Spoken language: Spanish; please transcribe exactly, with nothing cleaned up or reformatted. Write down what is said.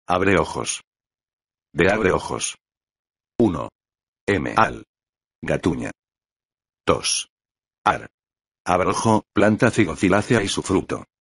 Abre ojos. De abre ojos. uno. M. Al. Gatuña. dos. Ar. Abrojo, planta cigocilácea y su fruto.